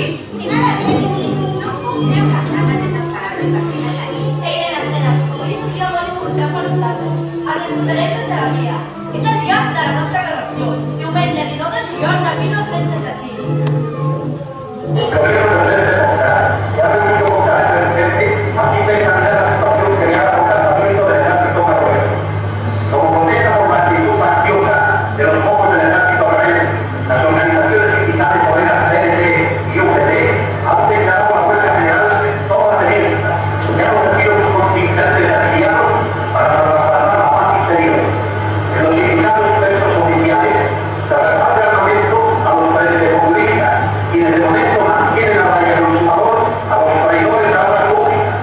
París. Si nada viene aquí, no puc treure la de descarregar i castigar aquí. Ell era nena, com és un dia molt important per nosaltres. El recordarem des de la via. És el dia de la nostra graduació, diumenge 19 de juliol de 1976. El gobierno no debe demostrar que ha venido con carácter urgente a fin de examinar la situación creada por campamento del ejército maroquí. Como condena por la actitud mafiosa de los pocos del ejército rebelde, las organizaciones sindicales obreras CNT y UGT han declarado la huelga general toda la península y han ofrecido sus contingentes de afiliados para salvaguardar la paz interior. En los limitados centros oficiales se reparse armamento a los comunistas, quienes de momento mantienen a raya en su favor a los traidores de la obra pública.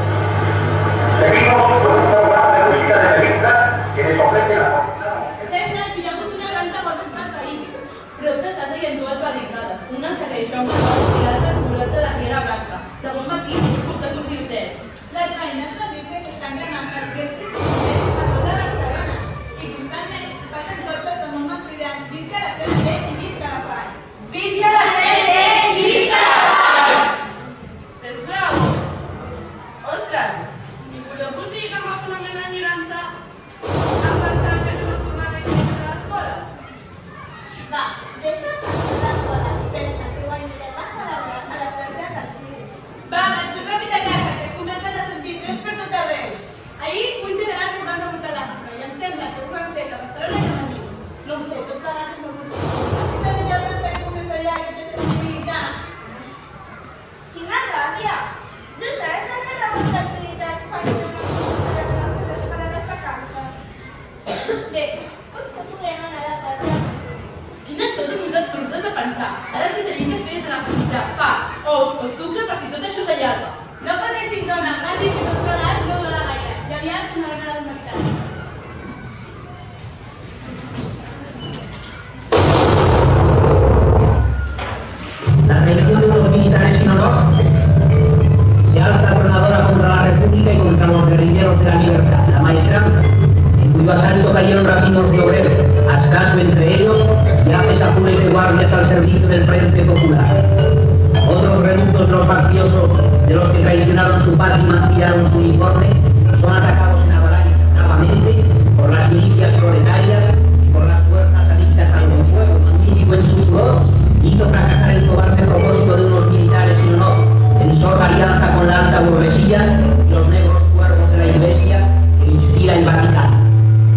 Seguimos con un programa de música de revistas que les ofrece la Sembla que hi ha hagut una gran revolta al país. Prop de casa hi ha dues barricades, una al carrer Jaume i l'altra al forat de la Riera Blanca. De bon matí es pot sortir trets. Les veïnes de Vic estan cremant els grecs i convents a tota Barcelona i constantment passen cotxes amb homes cridant visca la CNT i visca la FAI. Visca la CNT i visca la FAI! Tens raó. Ostres, voleu dir que m'ha fet una mena d'enyorança em pensava que no tornaré a l'escola? Va, deixa'm pensar l'escola i pensa que ho aniré massa a la platja del Fils. Va, marxem ràpid a casa, que es comencen a sentir trets per tot arreu. Ahir uns generals ho van remuntar la roca i em sembla que ho han fet a Barcelona i a Manila. No ho sé, tot plegat és molt complicat. És el millor pensar que més allà que té sentit militar. Quina ràbia! Just ara s'han rebut els militars per donar a les nostres esperades vacances. Bé, potser podrem anar a la platja. Quines coses més absurdes de pensar. Ara el que tenim que fer és anar a comprar pa, ous o sucre per si tot això s'allarga. No pateixis, dona, m'has dit que tot plegat no dura gaire. I aviat tornarem a la normalitat. La traición de unos militares sin honor se alza tronadora contra la República y contra los guerrilleros de la libertad, la maestranza, en cuyo asalto cayeron racimos de obreros, Ascaso entre ellos, y haces azules de guardias al servicio del Frente Popular. Otros reductos, los facciosos, de los que traicionaron su patria y mancillaron su uniforme, son atacados en Abarayes nuevamente por las milicias proletarias y por las fuerzas adictas al buen fuego. Magnífico en su furor, hizo fracasar el cobarde propósito de unos militares sin honor, en sorda alianza con la alta burguesía y los negros cuervos de la Iglesia que inspira el Vaticano.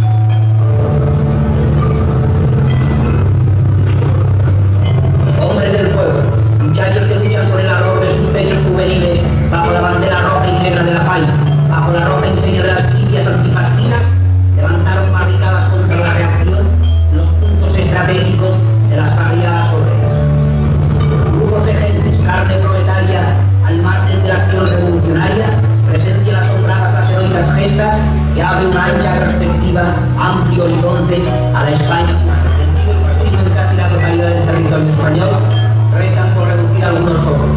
Hombres del pueblo, muchachos que luchan por el ardor de sus pechos juveniles bajo la bandera roja y negra de la FAI, bajo la roja enseña de las milicias antifascistas, levantaron barricadas contra la reacción en los puntos estratégicos de las barriadas obreras. Grupos de gentes, carne proletaria, al margen de la acción revolucionaria, presencian asombradas las heroicas gestas que abre una ancha perspectiva, amplio horizonte a la España. En casi la totalidad del territorio español, rezan por reducir algunos focos.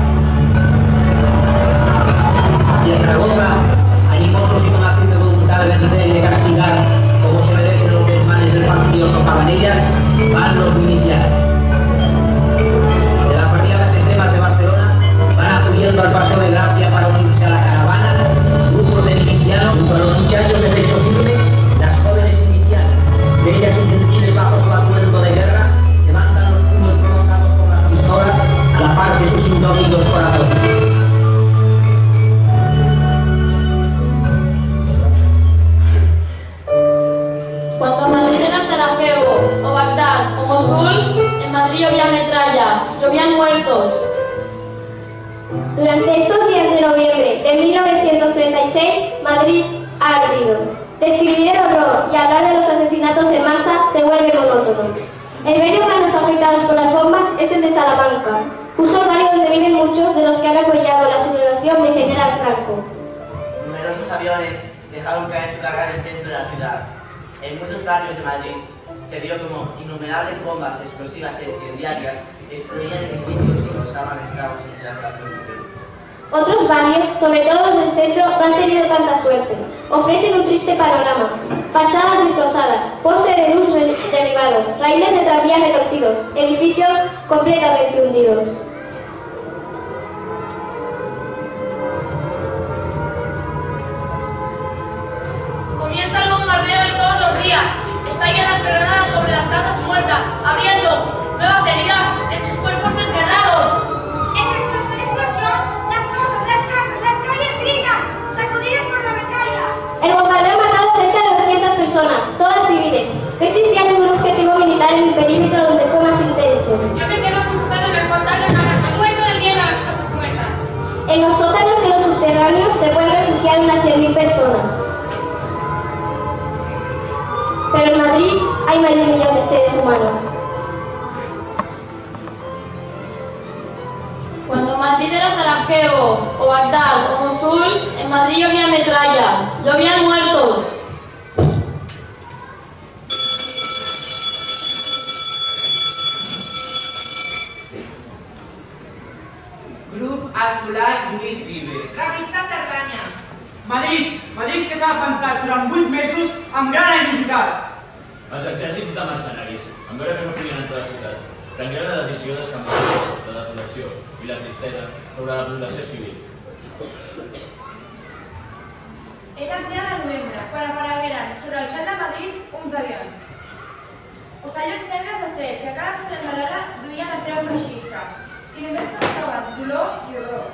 Y en Zaragoza, animosos y con la firme voluntad de vencer y de castigar, como se merecen los desmanes del faccioso Cabanellas, van los milicianos. De las barriadas extremas de Barcelona van acudiendo al Paseo de Gracia para unirse a la caravana, grupos de milicianos junto a los muchachos de pecho firme, las jóvenes milicianas, de ellas insensibles bajo su atuendo de guerra, levantan los puños provocados por las pistolas a la par de sus indómitos corazones. Cuando Madrid era Sarajevo, o Bagdad, o Mosul, en Madrid llovía metralla, llovían muertos. Durante estos días de noviembre de 1936, Madrid ha ardido. Describir el horror y hablar de los asesinatos en masa se vuelve monótono. El barrio menos afectados por las bombas es el de Salamanca, justo barrio donde viven muchos de los que han apoyado la sublevación de General Franco. Numerosos aviones dejaron caer su carga en el centro de la ciudad. En muchos barrios de Madrid se vio como innumerables bombas explosivas e incendiarias destruían edificios y causaban estragos en la población civil. Otros barrios, sobre todo los del centro, no han tenido tanta suerte. Ofrecen un triste panorama. Fachadas destrozadas, postes de luz derribados, raíles de tranvías retorcidos, edificios completamente hundidos. estallan las granadas sobre las casas muertas, abriendo nuevas heridas en sus cuerpos desgarrados. Entre explosión y explosión, las cosas, las calles gritan, sacudidas por la metralla. El bombardeo ha matado cerca de 200 personas, todas civiles. No existía ningún objetivo militar en el perímetro donde fue más intenso. Yo me quedo cruzado en el portal de Manasa, muerto de miedo a las cosas muertas. En los sótanos y los subterráneos se pueden refugiar unas 100.000 personas. Pero en Madrid hay más de 1 millón de seres humanos. Cuando Madrid era Sarajevo, o Bagdad, o Mosul, en Madrid llovía metralla, llovían muertos. Grup Escolar Lluís Vives. Revista Cerdanya. Madrid que s'ha defensat durant 8 mesos amb gran airositat. Els exèrcits de mercenaris, en veure que no podien entrar a la ciutat, prengueren la decisió d'escampar la desolació i la tristesa sobre la població civil. Era el 10 de novembre, quan aparegueren sobre el cel de Madrid uns avions. Ocellots negres de set que a cada extrem de l'ala duien el creu feixista i només mostraven dolor i horror.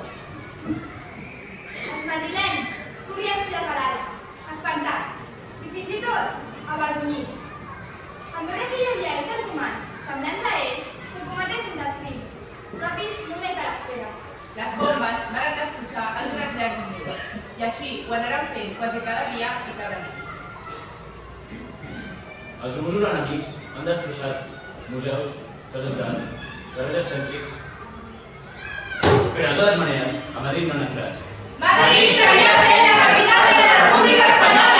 Els madrilenys corrien de parada, espantats i fins i tot avergonyits. En veure que hi havia éssers humans semblants a ells que cometessin dels crims, propis només de les feres. Les bombes van destrossar els exèrcits més, i així ho anaren fent quasi cada dia i cada nit. Els usos enemics han destrossat museus, cases d'art, carrers cèntrics. Però de totes maneres, a Madrid no han entrat. Madrid seguirà sent la capital de la República Espanyola!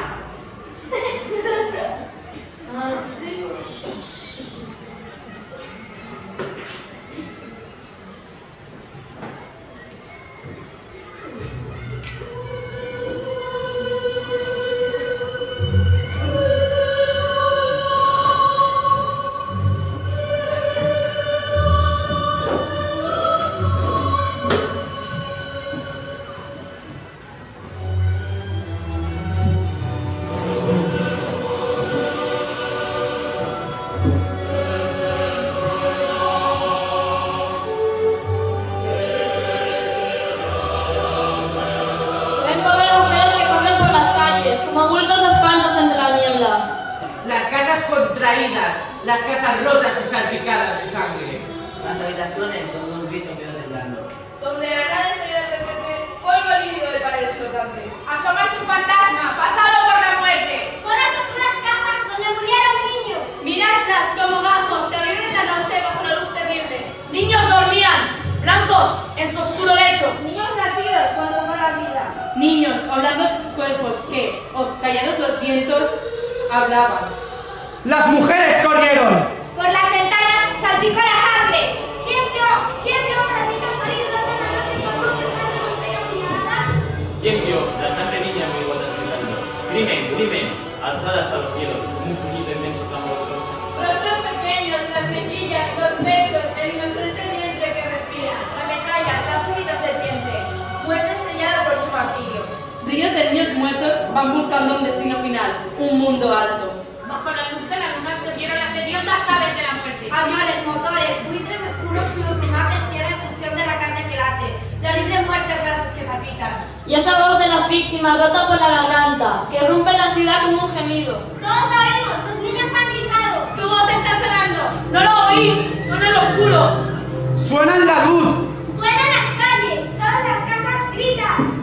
Las casas rotas y salpicadas de sangre. Las habitaciones donde un grito quedó temblando. Donde la nada estrella de repente, polvo lívido de paredes flotantes. Asoma su fantasma, pasado por la muerte. Son las oscuras casas donde muriera un niño. Miradlas como gajos, se abrieron en la noche bajo la luz terrible. Niños dormían, blancos, en su oscuro lecho. Niños nacidos con rumor a vida. Niños, hablando sus cuerpos que, callados los vientos, hablaban. Las mujeres corrieron. Por las ventanas salpicó la sangre. ¿Quién vio un ratito salir roto en la noche por luz de sangre o estrella puñalada? ¿Quién vio la sangre niña muy igual gritando? Crimen, crimen, alzada hasta los cielos, un puñito inmenso clamoroso. Rostros pequeños, las mejillas, los pechos, el inocente vientre que respira. La metralla, la súbita serpiente, muerte estrellada por su martirio. Ríos de niños muertos van buscando un destino final, un mundo alto. Bajo la luz de la luna se vieron las hediondas aves de la muerte. Aviones, motores, buitres oscuros cuyo plumaje encierra instrucción de la carne que late, la horrible muerte a pedazos que palpitan. Y esa voz de las víctimas rota por la garganta, que rompe la ciudad como un gemido. Todos la oímos, los niños han gritado. ¡Su voz está sonando! ¡No lo oís! ¡Suena en lo oscuro! Suena en la luz. Suenan las calles, todas las casas gritan.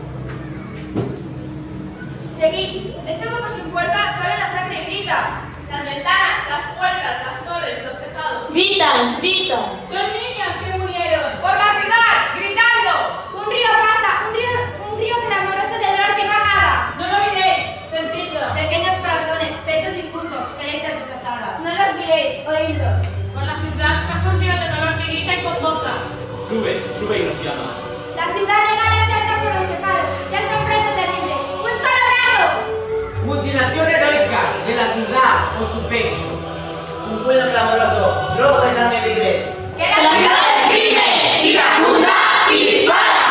Seguís, ese hueco sin puerta sale la sangre y grita. Las ventanas, las puertas, las torres, los tejados. Gritan, gritan. ¡Son niños que murieron! Por la ciudad, gritando. Un río pasa, un río clamoroso de dolor que no acaba. ¡No lo miréis! ¡Sentidlo! Pequeños corazones, pechos difuntos, caretas destrozadas. No los miréis, oídlos. Por la ciudad pasa un río de dolor que grita y convoca. Sube, sube y nos llama. La ciudad regala cerca por los tejados. Ya está un preso terrible. ¡Un solo grado! Mutilación heroica de la ciudad por su pecho. Un puño clamoroso, rojo de sangre libre. ¡Que la ciudad es crimen, iracunda y dispara!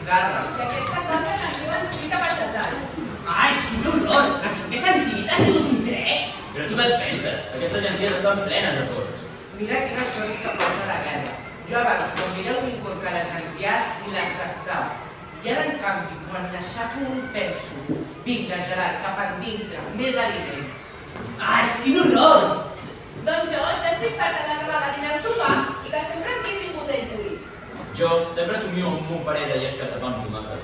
garres. I aquesta cosa ens diuen pica peixatat. Ai, quin horror! Això que he sentit ha sigut un tret? Però tu què et penses? Aquestes genties estan plenes de tots. Mira quines coses que posen a la guerra. Jo abans, quan mireu inculcar les genties, ni les tastava. I ara, en canvi, quan les xafo un penso, vinga, Gerard, cap endintre, més aliments. Ai, quin horror! Doncs jo ja estic farta d'acabar de dinar el sopar i que sempre em quedi vingut el lluït. Jo sempre somio amb un parell de llesques de pa amb tomàquet.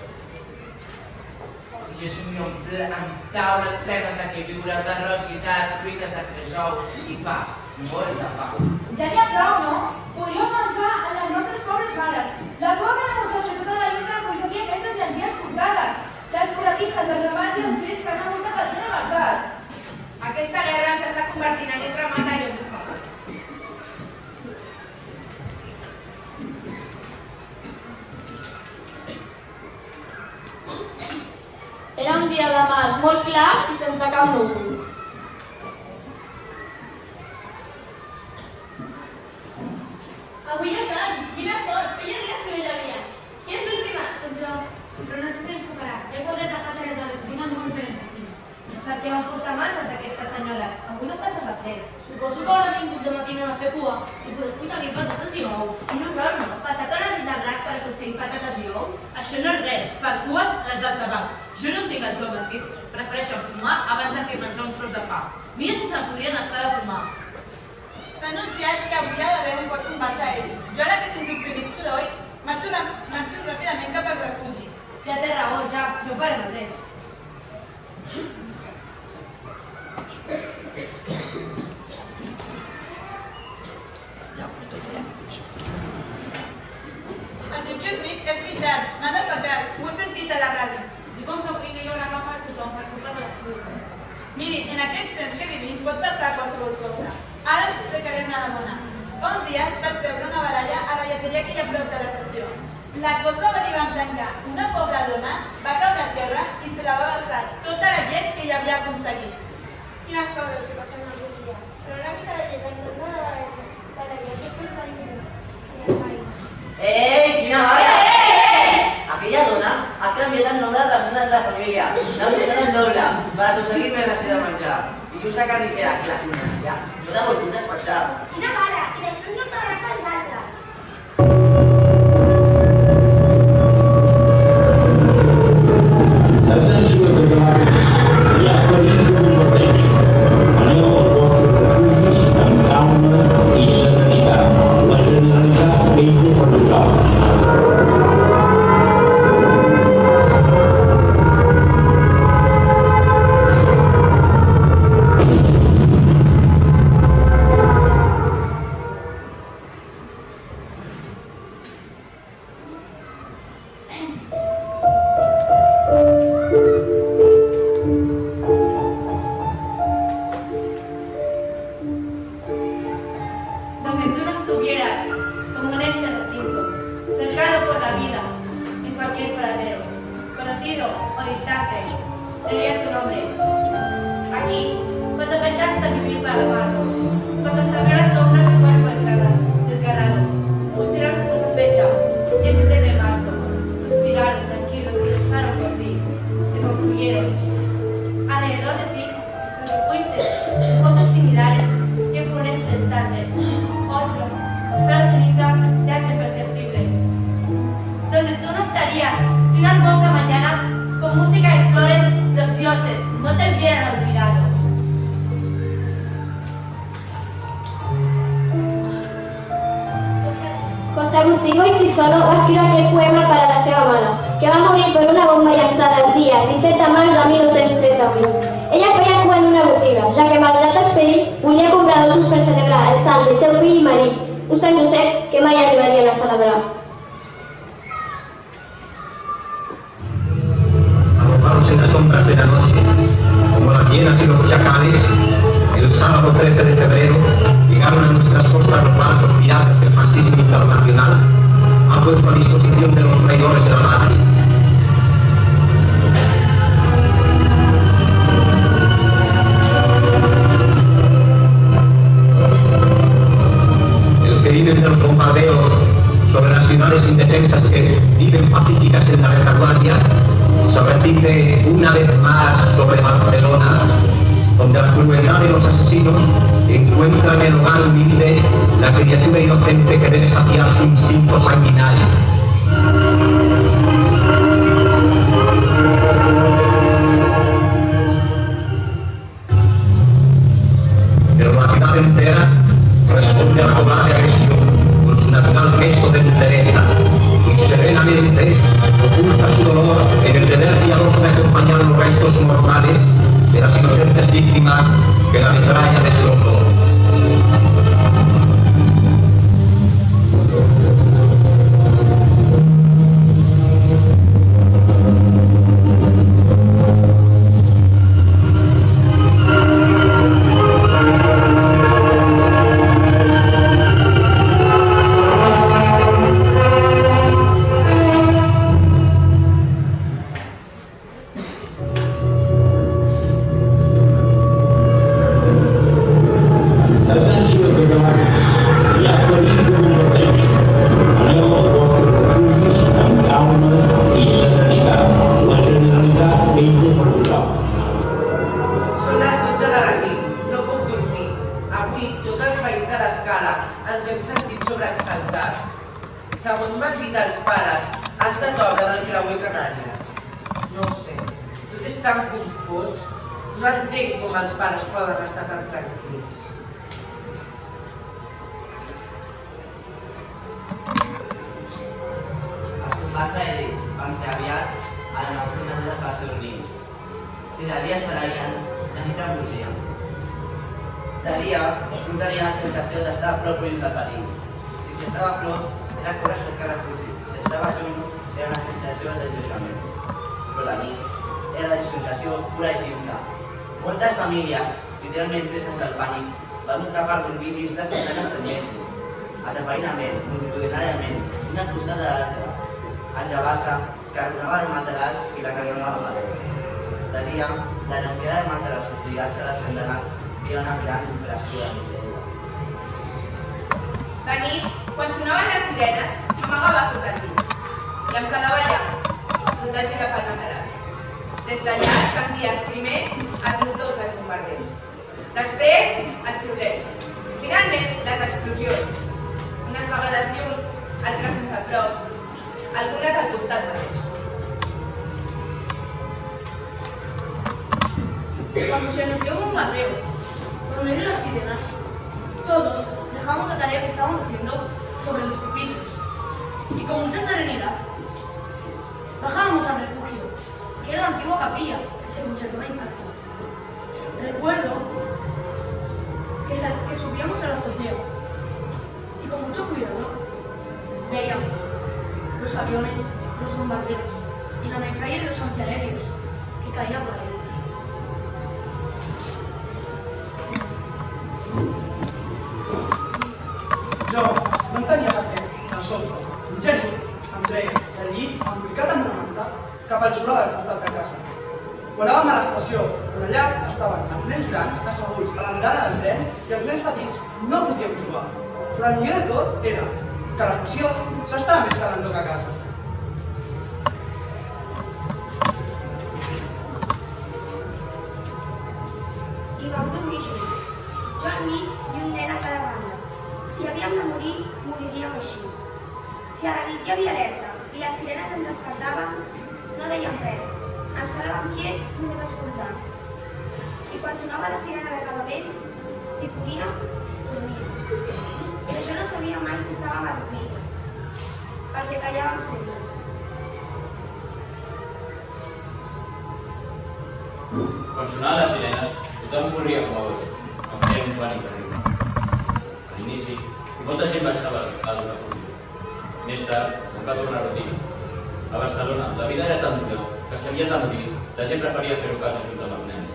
Jo somio amb taules plenes de queviures, arròs guisat, truites de 3 ous i pa, molt de pa. Ja n'hi ha prou, no? Podríeu pensar en les nostres pobres mares. La por que demostrat tota la vida per aconseguir aquestes llenties comprades. Les corredisses, els ramats i els crits que han hagut de patir de mercat. Aquesta guerra ens està convertint en un ramat a llocs ofegats. Era un dia de mar molt clar i sense cap núvol. Avui a tant, quina sort, feia dies que no hi havia. Qui és l'última? Soc jo. Però no sé si ens tocarà. Ja podràs agafar 3 hores, dinar molt diferent. Per què van portar mantes aquestes senyores? Avui no faltes a fred. Suposo que hauran vingut de matina a fer cua i poder posar-hi patates i ous. Quin horror, no? Passat hores dins del ras per aconseguir patates i ous? Això no és res, per cues les del tabac. Jo no entenc els homes que prefereixen fumar abans de que menjar un tros de pa. Mira si se'n podrien estar de fumar. S'ha anunciat que avui ha d'haver un fort combat aeri. Jo ara que sento un petit soroll, marxo ràpidament cap al refugi. Ja té raó, ja. Jo faré el mateix. El Xiuxiu és veritat, m'han de patrats, ho he sentit a la ràdio. Diuen que avui no hi haurà agafar tothom per culpa de les fruites. Miri, en aquests temps que vivim pot passar qualsevol cosa. Ara us explicaré una de bona. Fa uns dies vaig veure una baralla a la lleteria que hi ha prop de l'estació. La cosa va dir van tancar. Una pobra dona va caure a terra i se la va vessar tota la llet que hi havia aconseguit. Quines coses que passen avui dia. Però una mica de llet ens sembla la llet és boníssima. Ei, quina vaga! Aquella dona ha canviat el nombre de persones de la família. N'ha usat el doble per aconseguir més ració de menjar. I just la carnissera, que la coneixia, no de volgut despatxar. Quina mare! I després no tornarà pels altres. Atenció, treballadors. Hi ha perill de bombardeig. Aneu als vostres refugis amb calma i serenitat. La Generalitat vetlla per vosaltres. Donde tú no estuvieras, como en este recinto, cercado por la vida, en cualquier paradero, conocido o distante, leería tu nombre. Aquí, cuando empezaste a vivir para amarlo, cuando se abrió la sombra de tu cuerpo desgarrado, pusieron una fecha, 16 de marzo, suspiraron tranquilos y rezaron por ti, te concluyeron. Alrededor de ti, los fuiste, fotos similares y en funestos instantes, otros, nuestra ceniza te hace perceptible. Donde tú no estarías, si una hermosa mañana, con música y flores, los dioses no te hubieran olvidado. José Agustí Goiti Solo va escriure aquest poema per a la seva mare, que va morir per una bomba llançada el dia 17 de març de 1938. Ella feia cua en una botiga, ja que malgrat els perills volia comprar dolços per celebrar el sant del seu fill i marit, un Sant Josep que mai arribarien a celebrar. Arropados en las sombras de la noche, como las hienas y los chacales, el sábado 13 de febrero llegaron a nuestras costas los barcos piratas del fascismo internacional, a puesto a disposición de los traidores de la patria. El que vive de los bombardeos sobre las ciudades indefensas que viven pacíficas en la repite una vez más sobre Barcelona, donde la crueldad de los asesinos encuentra en el hogar humilde la criatura inocente que debe saciar su instinto sanguinario. Pero la ciudad entera responde a la cobarde agresión con su natural gesto de entereza y serenamente oculta su dolor en el deber piadoso de acompañar los restos mortales de las inocentes víctimas que la metralla destrozó. Segons m'han dit els pares, ha estat obra del creuer Canàries. No ho sé, tot és tan confós. No entenc com els pares poden estar tan tranquils. Els combats aèris van ser aviat a la nau cimentada per seus nius. Si de dia es paraien, de nit embogien. De dia, un tenia la sensació d'estar a prop lluny del perill. Si s'estava a prop, era córrer a cercar refugi. Si estava lluny, era una sensació d'alleujament. Però de nit era la desorientació pura i simple. Moltes famílies, literalment preses al pànic, van optar per dormir dins les ventanes del metro, atapeïnament, multitudinàriament, una al costat de l'altra, en llevar-se, que arronava el matalàs i la carronava el paret. De dia, la reunida de matalàs lligats a les andanes era una gran impressió de misèria. De nit, quan sonaven les sirenes, m'amagava sota el llit i em quedava allà, protegida pel matalàs. Des d'allà senties primer els motors dels bombarders, després els xiulets, finalment les explosions, unes vegades lluny, altres sense a prop, algunes al costat mateix. Cuando se anunció un bombardeo, por medio de las sirenas, todos dejamos la tarea que estábamos haciendo sobre los pupitres y con mucha serenidad bajábamos al refugio, que era la antigua capilla que se conservaba intacta. Recuerdo que subíamos al azotea y con mucho cuidado veíamos los aviones, los bombarderos y la metralla de los antiaéreos que caía por ahí. Jo no en tenia cap temps, de sobte. Mitjanit, em treia del llit, embricat amb una manta, cap al solar del costat de casa. Volàvem a l'estació, però allà estaven els nens grans asseguts a l'andana del tren i els nens petits no podíem jugar. Però el millor de tot era que a l'estació s'estava més calentó que a casa. I vam dormir junts, jo al mig i un nen a cada banda. Si havíem de morir, moriríem així. Si a la nit hi havia alerta i les sirenes ens despertaven, no dèiem res. Ens quedàvem quiets només escoltant. I quan sonava la sirena d'acabament, si podíem, dormíem. Però jo no sabia mai si estàvem adormits, perquè callàvem sempre. Quan sonaven les sirenes, tothom corria com a bojos, em feia un pànic terrible. A l'inici, molta gent baixava al refugi. Més tard, va tornar a rutina. A Barcelona, la vida era tan dura que si havies de morir, la gent preferia fer-ho a casa junt amb els nens.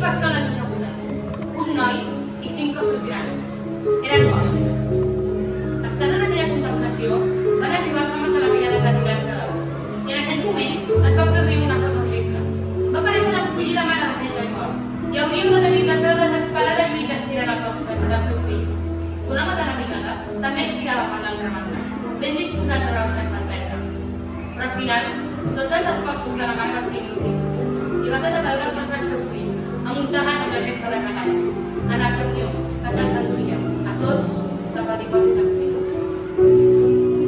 persones assegudes, un noi i 5 cossos grans. Eren morts. Estant en aquella contemplació, van arribar els homes de la brigada de retirar els cadàvers. I en aquell moment es va produir una cosa horrible. Va aparèixer l'enfollida mare d'aquell noi mort i hauríem d'haver vist la seva desesperada lluita estirant el cos del seu fill. Un home de la brigada també estirava per l'altra banda, ben disposats a veure si es van perdre. Però al final, tots els esforços de la mare van ser inútils i va quedar veure el cos del seu fill, amuntegat amb la resta de cadàvers, en el camió que se'ls enduia a tots cap a dipòsit de cuidadors.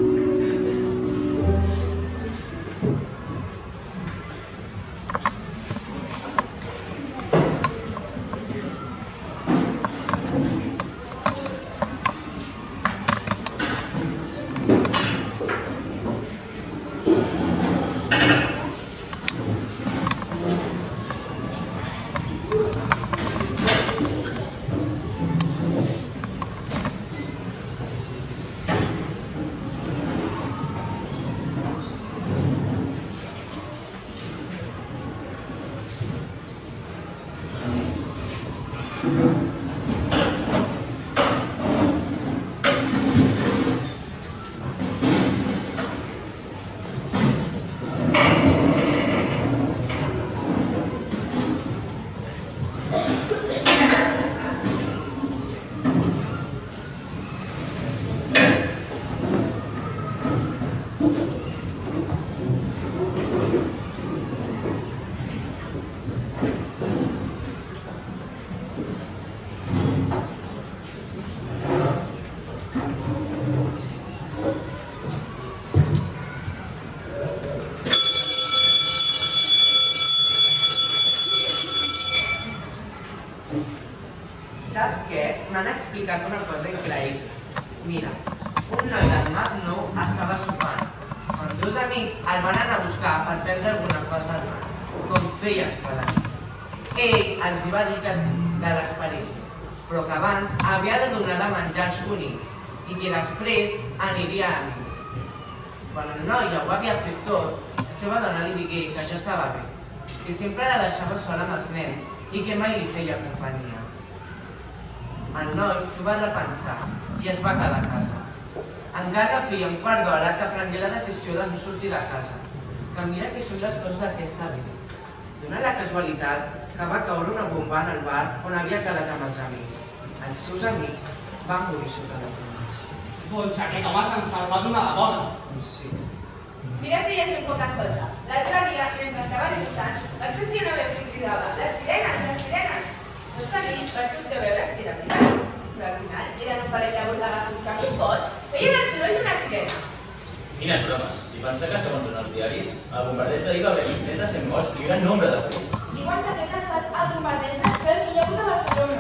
Saps què? M'han explicat una cosa increïble. Mira, un noi del Mar Nou estava sopant. Quan dos amics el van anar a buscar per prendre alguna cosa al mar, com feien cada nit. Ell els va dir que sí, de l'esperíssim, però que abans havia de donar de menjar als conills i que després aniria a amics. Quan el noi ja ho havia fet tot, la seva dona li digué que ja estava bé, que sempre la deixava sola amb els nens i que mai li feia companyia. El noi s'ho va repensar i es va quedar a casa. Encara feia un quart d'hora que prengué la decisió de no sortir de casa, que mira que són les coses d'aquesta vida. Dóna la casualitat que va caure una bomba en el bar on havia quedat amb els amics. Els seus amics van morir sota la bomba. Doncs aquest home se'n salva d'una de bona. Sí. Mira si hi ha poca solta. L'altre dia, mentre estava lluitant, vaig sentir una veu que cridava «Les sirenes, les sirenes!». Tots amics vaig sortir a veure si era veritat, però al final eren un parell de bordegazos que ni pot feien el soroll d'una sirena. Quines bromes! I pensar que, segons els diaris, el bombardeig d'ahir va haver-hi més de 100 morts i gran nombre de ferits. Diuen que aquest ha estat el bombardeig més fred que hi ha hagut a Barcelona.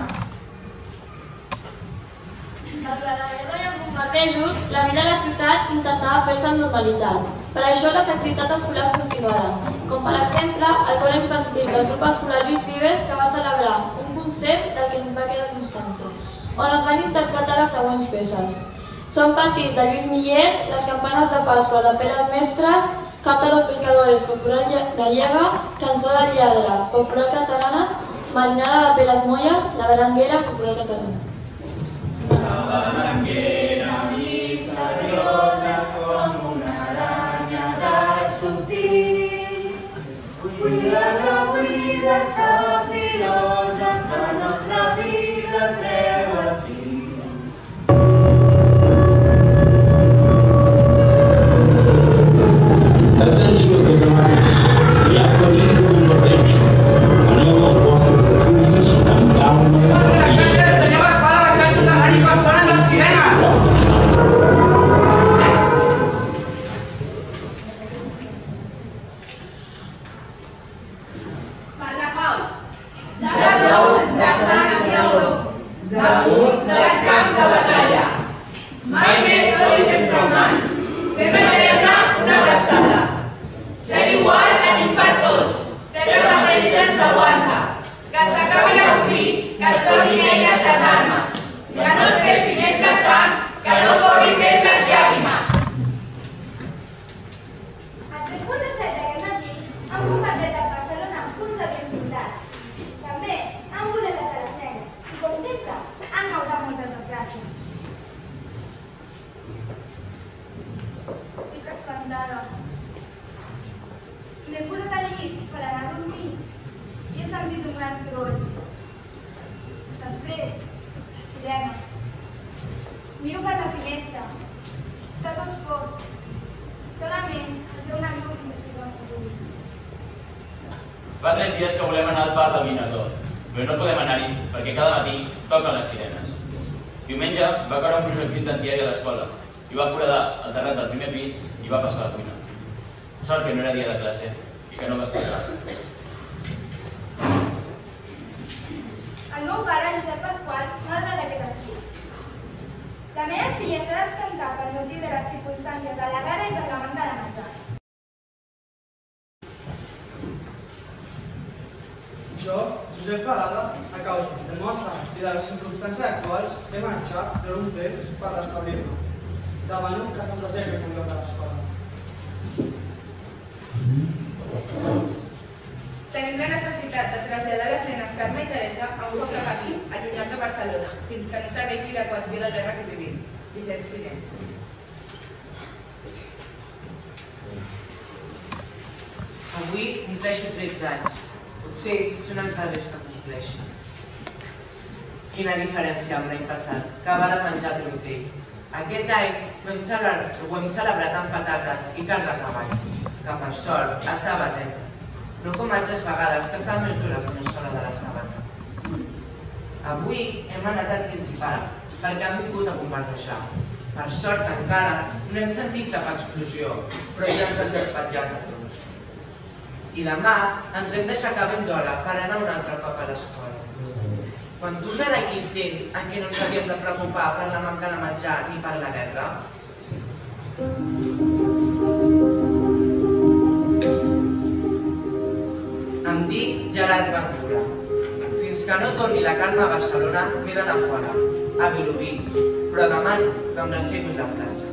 Malgrat la guerra i els bombardejos, la vida a la ciutat intentava fer-se amb normalitat. Per això les activitats escolars continuaren, com per exemple el cor infantil del grup escolar Lluís Vives, que va celebrar un concert del que va quedar constància, on es van interpretar les següents peces. Són partits de Lluís Millet, les campanes de Pasqua de Peles Mestres, Canta los Pescadores, popular gallega, Cançó del Lladre, popular catalana, Marinada de Peles Moya, La Berenguera, popular catalana. La berenguera misteriosa com una aranya d'art subtil, cuida la buida safirosa que nostra vida treu al fil. Atenció, catalans, hi ha perill de bombardeig. Aneu als vostres refugis amb calma i ¡El señor Espada va a ser una gran y panzona en las sirenas! Damunt dels camps de batalla. Mai més d'ulls entre humans. Fem eterna una abraçada. Ser igual tenim per tots. Fer la mateixa ens aguanta. Que s'acabi l'oblit, que es tornin elles les armes. Que no es vegi més la sang, que no corrin més les llàgrimes. A 3:47 d'aquest matí han bombardejat Barcelona amb punts de 3 soldats. També dies que volem anar al parc del Vinador, però no podem anar-hi perquè cada matí toquen les sirenes. Diumenge va caure un projectil d'antiaeri a l'escola i va foradar el terrat del primer pis i va passar a la cuina. Sort que no era dia de classe i que no va escoltar. El meu pare, Josep Pasqual, no ha donat aquest estiu. La meva filla s'ha d'absentar per motiu de les circumstàncies de la guerra i per la manca de menjar. Jo, Josep Parada, a causa del meu estat i de les circumstàncies actuals, he marxat per un temps per restablir-me. Demano que se'ns aixequi com lloc de l'escola. Tenim la necessitat de traslladar les nenes Carme i Teresa a un poble petit, allunyat de Barcelona, fins que no s'arregli la qüestió de guerra que vivim. Vicenç Pinent. Avui compleixo 13 anys. Potser són els darrers que compleixo. Quina diferència amb l'any passat, que va de menjar tortell. Aquest any ho hem celebrat amb patates i carn de cavall, que per sort estava tendre. No com altres vegades, que estava més dura que una sola de la sabata. Avui hem anat al principal, perquè han vingut a bombardejar. Per sort encara no hem sentit cap explosió, però ja ens han despatllat a tots. I demà ens hem d'aixecar ben d'hora per anar un altre cop a l'escola. Quan tornarà aquell temps en què no ens havíem de preocupar per la manca de menjar ni per la guerra? Em dic Gerard Ventura. Fins que no torni la calma a Barcelona m'he d'anar fora, a Vilobí, però demano que em reservi la plaça.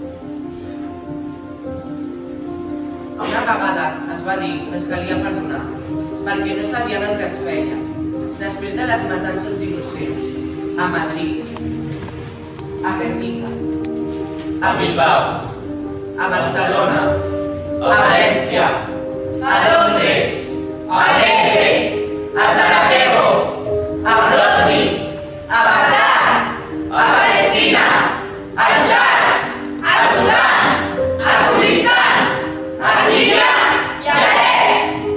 Una vegada es va dir que es calia perdonar, perquè no sabien el que es feia. Després de les matances d'innocents, a Madrid, a Guernica, a Bilbao, a Barcelona, a València, a Londres, a Dresde, a Sarajevo, a Brody, a Bagdad, a Palestina, al Txad, a Sudan, a Kurdistan, a Síria i a Alep.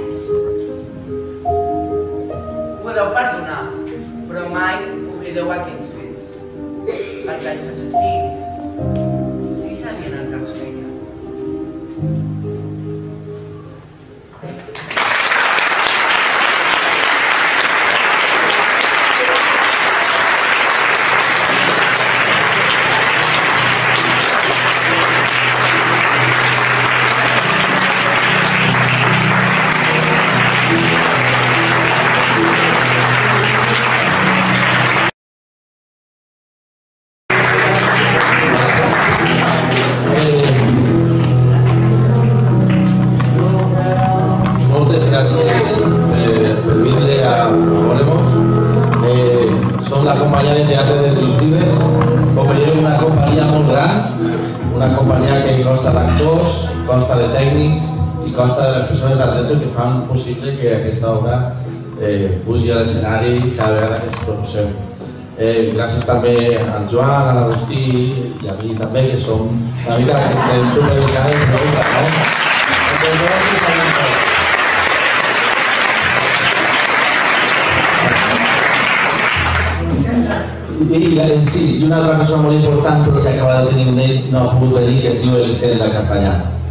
Podeu perdonar, però mai oblideu aquests fets, perquè els assassins sí sabien el que es feia. Consta de tècnics i consta de les persones atletes que fan possible que aquesta obra pugi a l'escenari cada vegada que ens proposem. Gràcies també al Joan, a l'Agustí i a mi també, que som una mica que estem supervisades. Sí, i una altra cosa molt important, però que acaba de tenir un ell, no ha pogut venir, que es diu Elisenda de Cartanyà.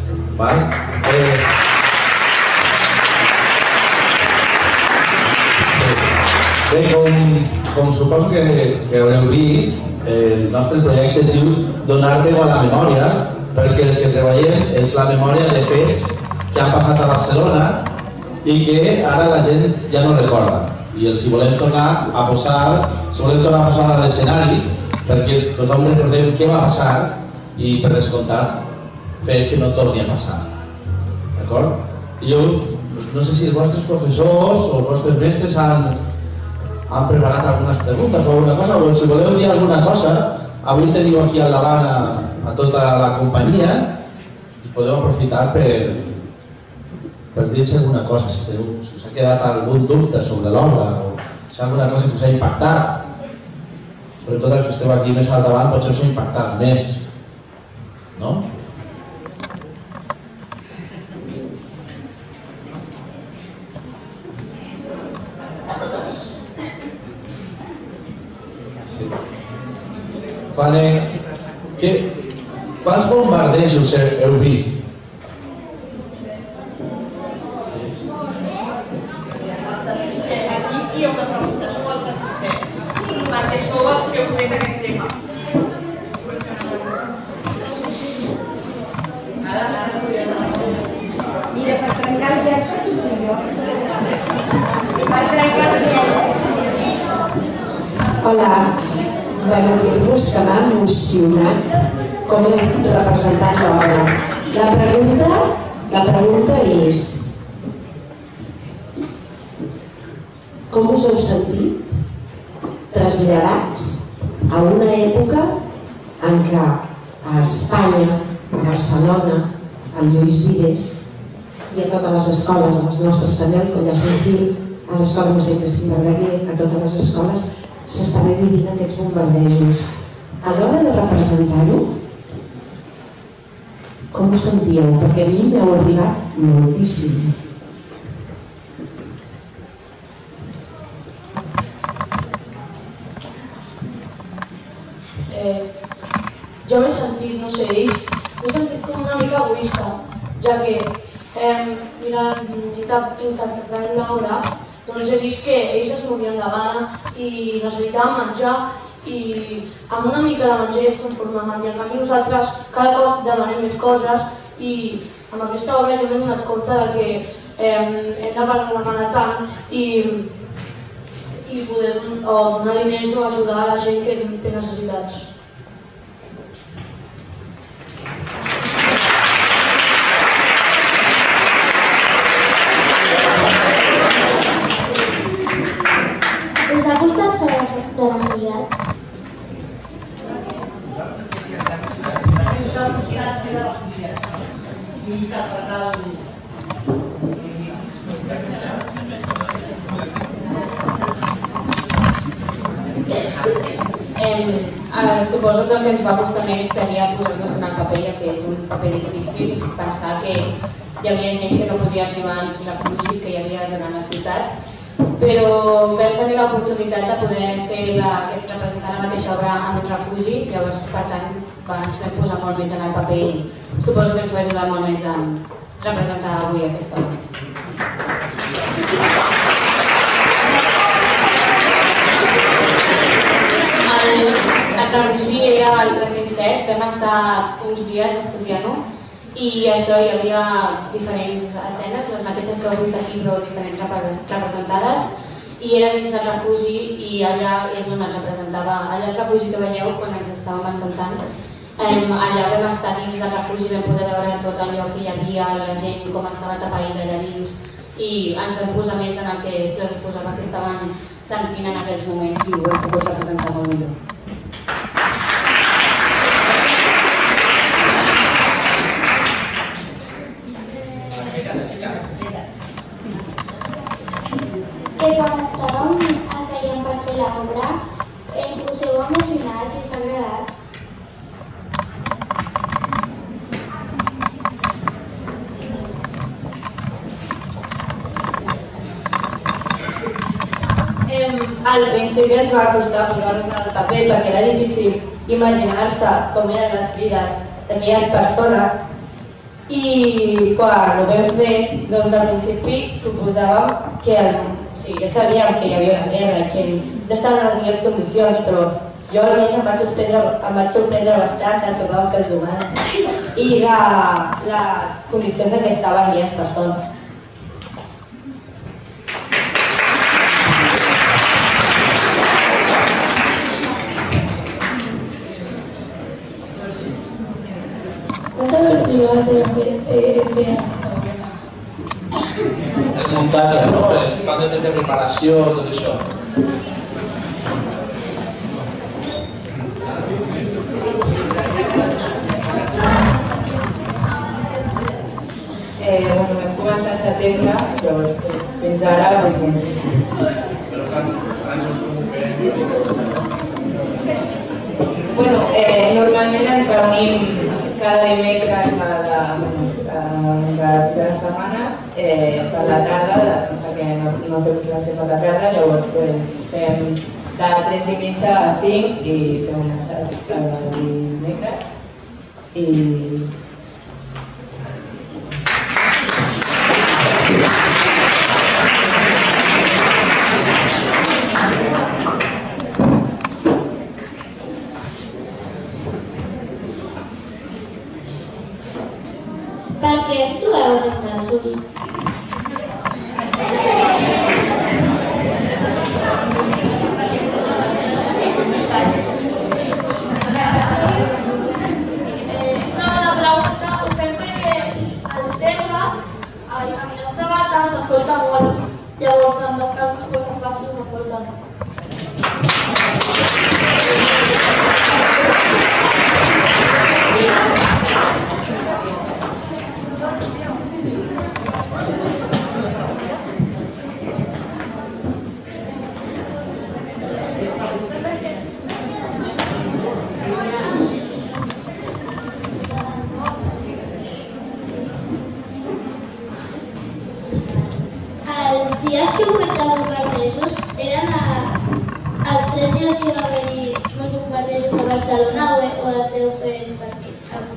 Bé, com suposo que haureu vist, el nostre projecte es diu Donar veu a la memòria, perquè el que treballem és la memòria de fets que han passat a Barcelona i que ara la gent ja no recorda. I els hi volem tornar a posar a l'escenari perquè tothom recordem què va passar i, per descomptat, fer que no torni a passar. D'acord? Jo no sé si els vostres professors o els vostres mestres han preparat algunes preguntes o alguna cosa, o si voleu dir alguna cosa, avui teniu aquí al davant a tota la companyia i podeu aprofitar per dir-se alguna cosa, si us ha quedat algun dubte sobre l'obra o si hi ha alguna cosa que us ha impactat. Sobretot els que esteu aquí més al davant potser us ha impactat més, no? Quants bombardejos heu vist? Aquí hi ha una pregunta, sou els de sisè, perquè sou els que heu fet aquest tema. Mira, per trencar el gel, per trencar el gel. Hola, bueno, dir-vos que m'ha emocionat com hem representat l'obra. La pregunta és: com us heu sentit traslladats a una època en què a Espanya, a Barcelona, al Lluís Vives i a totes les escoles, a les nostres també, al Coll de Sant Fil, a l'Escola Mossèn Jacint Verdaguer, a totes les escoles, s'estaven vivint aquests bombardejos. A l'hora de representar-ho, com ho sentíeu? Perquè a mi m'heu arribat moltíssim. Jo m'he sentit, no sé, m'he sentit com una mica egoista, ja que interpretant l'obra doncs he vist que ells es morien de gana i necessitaven menjar i amb una mica de menjar es transformaven i en canvi nosaltres cada cop demanem més coses i amb aquesta obra jo m'he donat compte que hem de demanar tant i poder donar diners o ajudar a la gent que té necessitats. Us ha costat fer de refugiats? Us ha costat fer de refugiats i interpretar Suposo que el que ens va costar més seria posar-nos en el paper, ja que és un paper difícil, pensar que hi havia gent que no podia arribar als refugis que hi havia durant la ciutat, però vam tenir l'oportunitat de poder representar la mateixa obra en un refugi, llavors per tant ens vam posar molt més en el paper i suposo que ens va ajudar molt més a representar avui aquesta obra. El refugi era el 307, vam estar uns dies estudiant-ho i això hi havia diferents escenes, les mateixes que heu vist aquí però diferents representades i eren dins del refugi i allà és on es representava, allà el refugi que veieu quan ens estàvem assentant, allà vam estar dins del refugi, vam poder veure tot allò que hi havia, la gent com estava tapaïda allà dins i ens vam posar més en el que se'ls posava que estaven sentint en aquells moments i ho hem pogut representar molt millor. Que quan estàvem asseient per fer l'obra us heu emocionat i us ha agradat? Al principi ens va costar posar-nos en el paper perquè era difícil imaginar-se com eren les vides d'aquelles persones i quan ho vam fer, doncs al principi suposàvem que ja sabíem que hi havia una guerra i que no estaven en les millors condicions, però jo almenys em vaig sorprendre bastant del que van fer els humans i de les condicions en què estaven aquelles persones. El muntatge, no? Les fases de preparació, tot això. Vam començar a setembre, però fins ara... Normalment ens reunim cada dimecres de les setmanes per la tarda, perquè no fem classe per la tarda, llavors fem de 3:30 a 5 i fem un assaig cada dimecres. Per què actueu descalços? S'escolta molt, llavors amb les calces pues els baixos s'escolten. Els dies que heu fet de bombardejos eren els 3 dies que va haver-hi molts bombardejos a Barcelona o els heu fet perquè...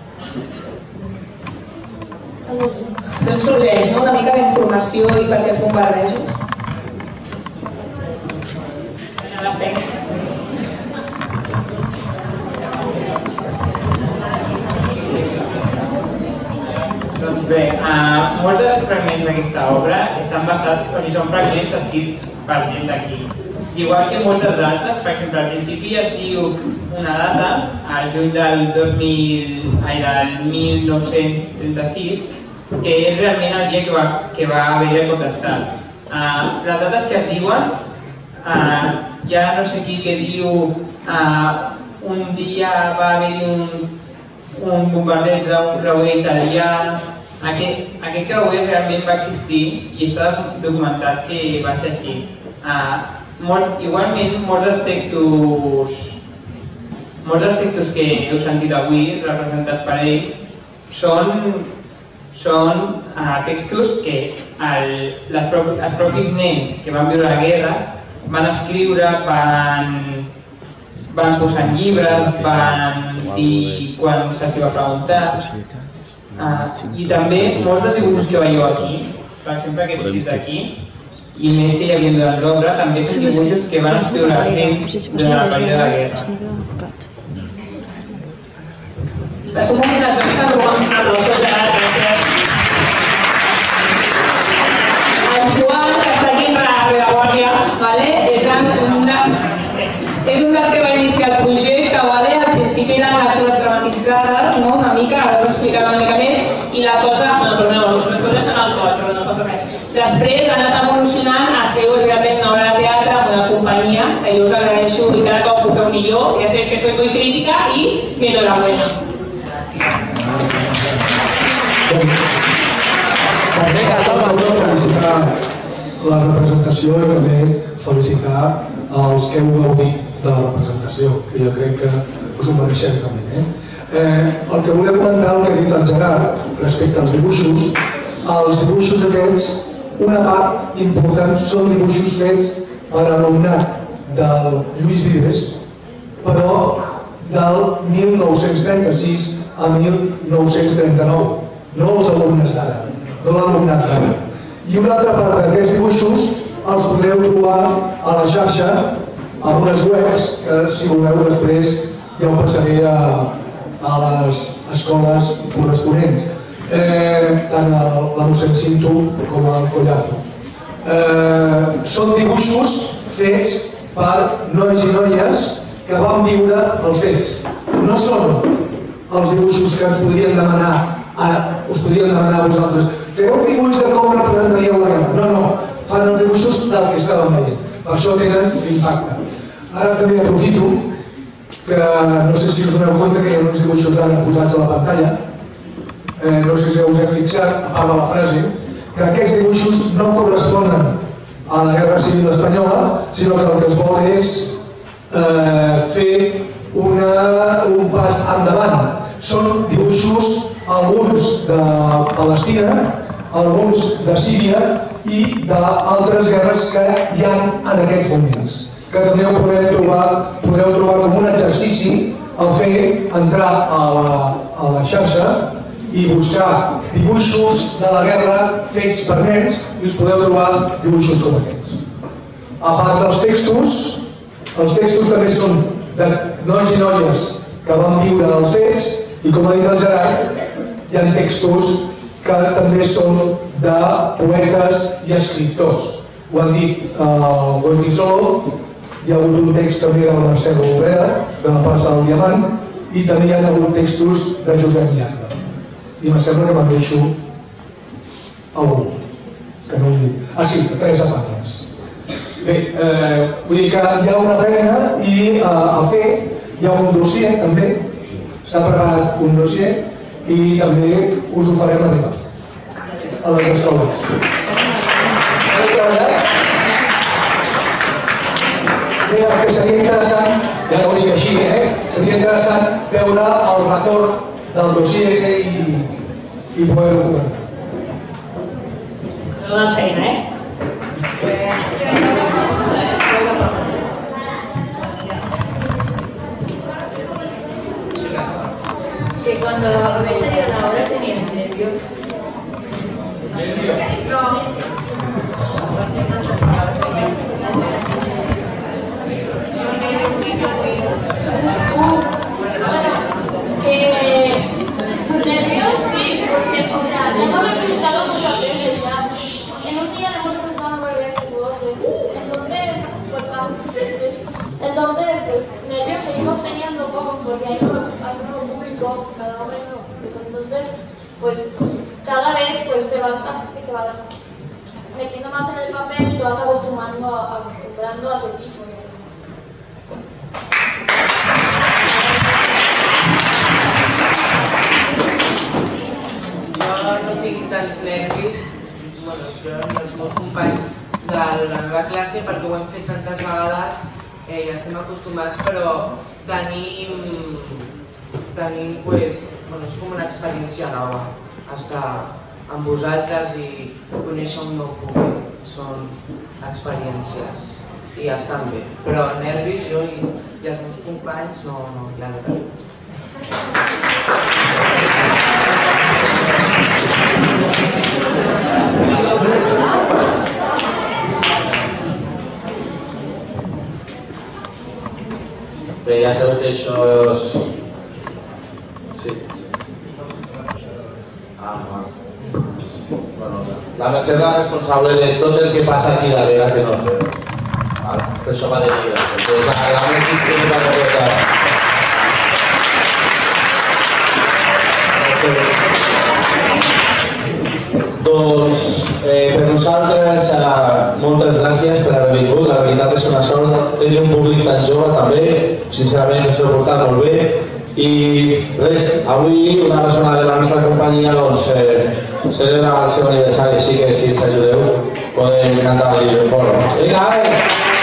D'on sorgeix, no? Una mica d'informació i per què et bombardejo? Les tècniques. Doncs bé, molts dels fragments d'aquesta obra estan basats, o sigui, són fragments escrits per gent d'aquí. Igual que moltes d'altres, per exemple, al principi es diu una data, al juny del 1936, que és realment el dia que va haver-hi el contestat. Les dates que es diuen, ja no sé qui que diu un dia va haver-hi un bombardeig d'un creuer italià. Aquest creuer realment va existir i està documentat que va ser així. Igualment, molts dels textos que heu sentit avui, representats per ells, són textos que els propis nens que van viure la guerra van escriure, van posar en llibres, van dir quan se'ls va preguntar. I també molts dels dibuixos que veieu aquí, per exemple aquests 6 d'aquí, i més que hi havia durant l'obra, també són dibuixos que van escriure els nens durant el període de guerra. Les comunitats estan robant a rossos de gràcies. El Joan, que està aquí a la Guàrdia, és un dels que va iniciar el projecte. Al principi eren lectures dramatitzades, una mica, ara us ho explicaré una mica més, i la cosa, les coses en el cor, però no passa res. Després ha anat evolucionant a fer realment una obra de teatre amb una companyia, que jo us agraeixo i cada cop ho feu millor, ja sabeu que soy muy crítica i enhorabuena. Felicitar la representació i també felicitar els que heu gaudit de la representació, que jo crec que us ho mereixem també. El que volia comentar, el que ha dit el Gerard, respecte als dibuixos, els dibuixos aquests, una part important són dibuixos fets per alumnat del Lluís Vives, però del 1936 a 1939, no els alumnes d'ara, no l'alumnat d'ara. I una altra part d'aquests dibuixos els podreu trobar a la xarxa, a unes webs, que si voleu després ja ho passaré a les escoles corresponents, tant la mossèn Cinto com el Collazo. Són dibuixos fets per nois i noies que van viure els fets. No són els dibuixos que ens podrien demanar a vosaltres. Feu un dibuix de com representaríeu la guerra. No, fan els dibuixos del que estàvem veient. Per això tenen impacte. Ara també aprofito que no sé si us doneu compte que hi ha uns dibuixos ara posats a la pantalla. No sé si us heu fixat, a part de la frase, que aquests dibuixos no corresponen a la Guerra Civil Espanyola, sinó que el que es vol és fer un pas endavant. Són dibuixos, alguns de Palestina, alguns de Síria i d'altres guerres que hi ha en aquests moments, que que també ho podreu trobar com un exercici el fer entrar a la xarxa i buscar dibuixos de la guerra fets per nens i us podeu trobar dibuixos com aquests. A part dels textos, els textos també són de nois i noies que van viure els fets i, com ha dit el Gerard, hi ha textos que també són de poetes i escriptors. Ho han dit el Goiti Solo, hi ha hagut un text també del Marcelo Obrera, de la plaça del Diamant, i també hi ha hagut textos de Josep Miranda. I em sembla que me'n deixo algú, que no ho dic. Ah, sí, Teresa Patres. Bé, vull dir que hi ha una feina i a fer, hi ha un dossier també, s'ha preparat un dossier i també us ho farem arribar a les escoles. Bé, el que seria interessant, ja no ho dic així, seria interessant veure el retorn del dossier i poder-ho comentar. No dan feina, Que cuando habéis salido a la hora teníais nervios. Nervios sí, porque, o sea, le hemos representado muchas veces ya. En un día le hemos representado varias veces o dos veces. Entonces, pues, nervios seguimos teniendo poco porque hay un nuevo público, cada hombre no. Entonces, pues, cada vez pues te vas metiendo más en el papel y te vas acostumbrando a tu equipo. Jo no tinc tants nervis, jo i els meus companys de la meva classe, perquè ho hem fet tantes vegades, ja estem acostumats, però tenim pues, és com una experiència nova, estar amb vosaltres i conèixer un nou públic, són experiències i estan bé, però nervis jo i els meus companys no hi ha de tenir. Bé, ja sabeu que això és... Sí. Bueno, la Mercè és la responsable de tot el que passa aquí darrere que no es veu. Per això va de negre. La Mercè és la responsable. Doncs per nosaltres moltes gràcies per haver vingut, la veritat és una sort tenir un públic tan jove també, sincerament ens ho he portat molt bé i res, avui una persona de la nostra companyia celebra el seu aniversari, així que si ens ajudeu podem cantar el llibre fort. Vinga,